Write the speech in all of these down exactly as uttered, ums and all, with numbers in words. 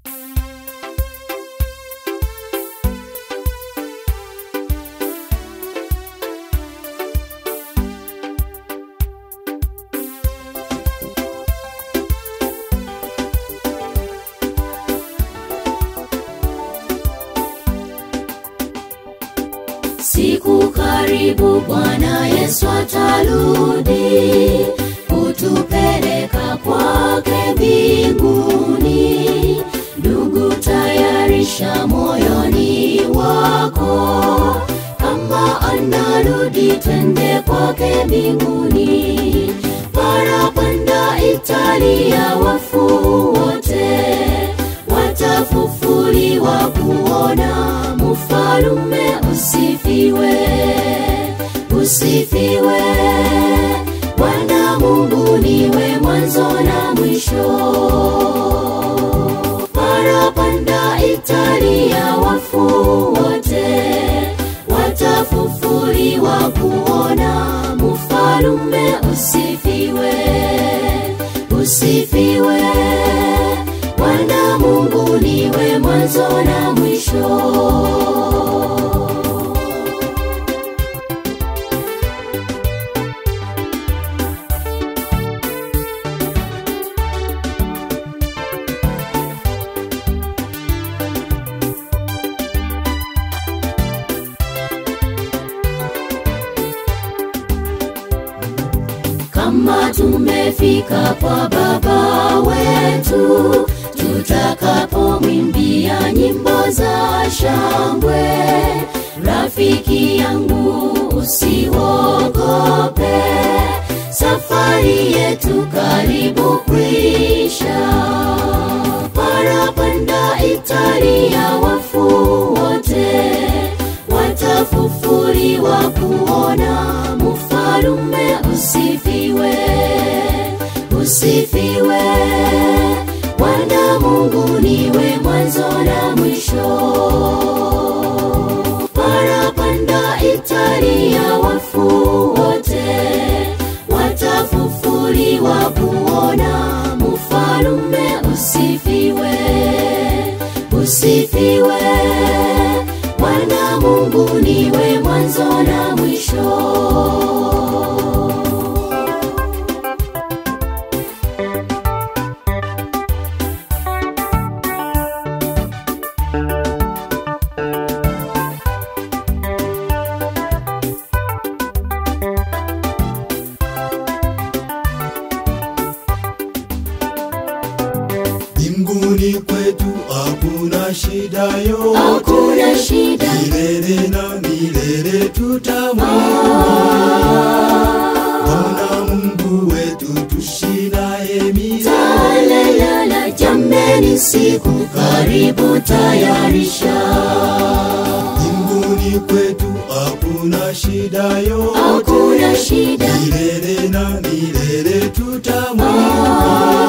Siku karibu Bwana Yesu atarudi kutupeleka kwake mbinguni. Ndugu, tayarisha moyoni wako, kama anarudi twende kwake mbinguni. Parapanda Italia, wafu wote watafufuliwa kuona Mfalume. Usifiwe, usifiwe, Bwana Mungu niwe mwanzo na mwisho. Parapanda Italia, wafu wote watafufuliwa kuona Mfalume. Usifiwe, usifiwe, Bwana Mungu niwe mwanzo na mwisho. Kama tumefika kwa Baba wetu, tutakapomwimbia nyimbo za shangwe. Rafiki yangu usiogope, safari yetu karibu kwisha. Parapanda Italia, wafu wote watafufuliwa kuona Mfalume. Usifiwe, usifiwe, Bwana Mungu niwe mwanzo na mwisho. Parapanda Italia, wafu wote watafufuliwa kuona Mfalume. Usifiwe, usifiwe, Bwana Mungu niwe mwanzo na mwisho. Mbinguni kwetu hakuna shida yo, hakuna shida, milele na milele tutamwona Bwana Mungu wetu tushinaye milele. Talalala, jameni, siku karibu, tayarisha. Mbinguni kwetu hakuna shida yo, hakuna shida, milele na milele tutamwona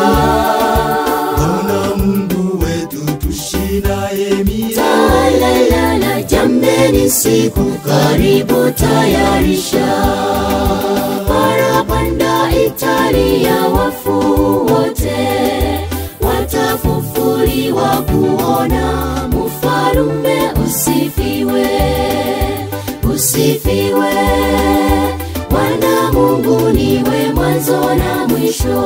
Bwana Mungu wetu tushinaye milele. Talalala, jameni, siku karibu, tayarisha. Parapanda Italia, wafu wote watafufuliwa kuona Mfalume. Usifiwe, usifiwe, Bwana Mungu niwe mwanzo na mwisho.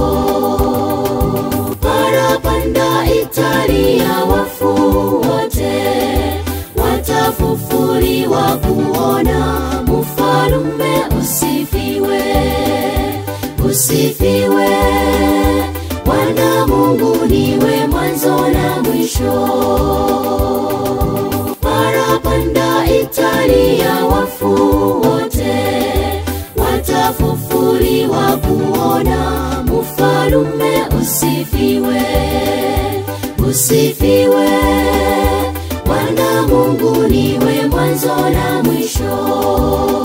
Parapanda Italia, wafu wote watafufuliwa kuona Mfalume. Usifiwe, usifiwe, Bwana Mungu niwe mwanzo na mwisho. Parapanda Italia, wafu wote watafufuliwa kuona Mfalume. Usifiwe, usifiwe, Bwana Mungu niwe mwanzo na mwisho.